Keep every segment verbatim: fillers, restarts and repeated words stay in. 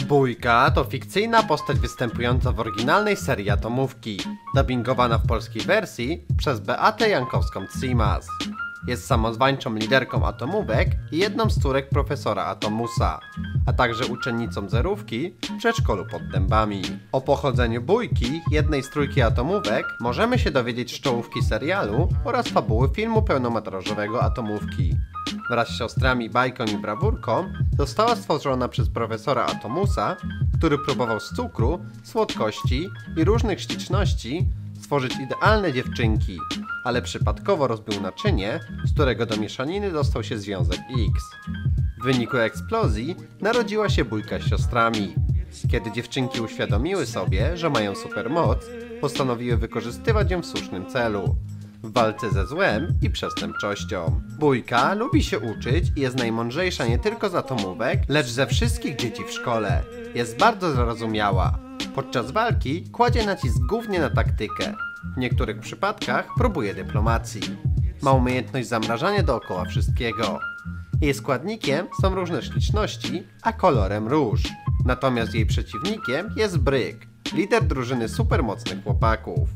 Bójka to fikcyjna postać występująca w oryginalnej serii Atomówki, dubbingowana w polskiej wersji przez Beatę Jankowską-Tsimas. Jest samozwańczą liderką atomówek i jedną z córek profesora Atomusa, a także uczennicą zerówki w przedszkolu pod Dębami. O pochodzeniu Bójki, jednej z trójki atomówek, możemy się dowiedzieć z czołówki serialu oraz fabuły filmu pełnometrażowego Atomówki. Wraz z siostrami Bajką i Brawurką została stworzona przez profesora Atomusa, który próbował z cukru, słodkości i różnych śliczności stworzyć idealne dziewczynki, ale przypadkowo rozbił naczynie, z którego do mieszaniny dostał się związek X. W wyniku eksplozji narodziła się Bójka z siostrami. Kiedy dziewczynki uświadomiły sobie, że mają supermoc, postanowiły wykorzystywać ją w słusznym celu. W walce ze złem i przestępczością. Bójka lubi się uczyć i jest najmądrzejsza nie tylko z atomówek, lecz ze wszystkich dzieci w szkole. Jest bardzo zarozumiała. Podczas walki kładzie nacisk głównie na taktykę. W niektórych przypadkach próbuje dyplomacji. Ma umiejętność zamrażania dookoła wszystkiego. Jej składnikiem są różne śliczności, a kolorem róż. Natomiast jej przeciwnikiem jest Bryk, lider drużyny supermocnych chłopaków.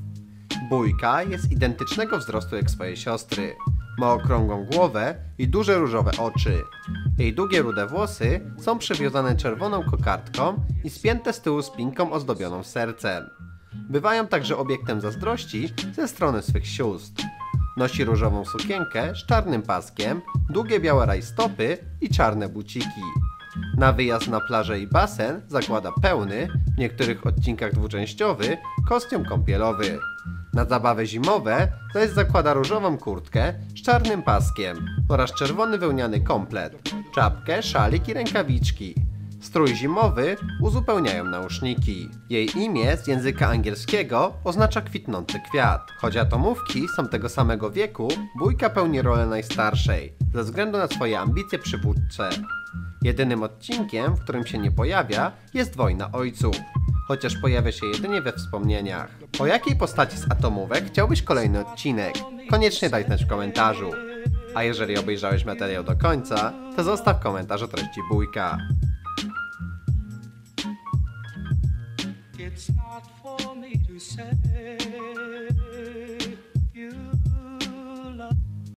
Bójka jest identycznego wzrostu jak swoje siostry. Ma okrągłą głowę i duże różowe oczy. Jej długie rude włosy są przywiązane czerwoną kokardką i spięte z tyłu spinką ozdobioną sercem. Bywają także obiektem zazdrości ze strony swych sióstr. Nosi różową sukienkę z czarnym paskiem, długie białe rajstopy i czarne buciki. Na wyjazd na plażę i basen zakłada pełny, w niektórych odcinkach dwuczęściowy, kostium kąpielowy. Na zabawy zimowe zaś zakłada różową kurtkę z czarnym paskiem oraz czerwony wełniany komplet, czapkę, szalik i rękawiczki. Strój zimowy uzupełniają nauszniki. Jej imię z języka angielskiego oznacza kwitnący kwiat. Choć atomówki są tego samego wieku, Bójka pełni rolę najstarszej, ze względu na swoje ambicje przywódcze. Jedynym odcinkiem, w którym się nie pojawia, jest Wojna Ojców, chociaż pojawia się jedynie we wspomnieniach. O jakiej postaci z atomówek chciałbyś kolejny odcinek? Koniecznie daj znać w komentarzu. A jeżeli obejrzałeś materiał do końca, to zostaw komentarz o treści Bójka. It's not for me to say you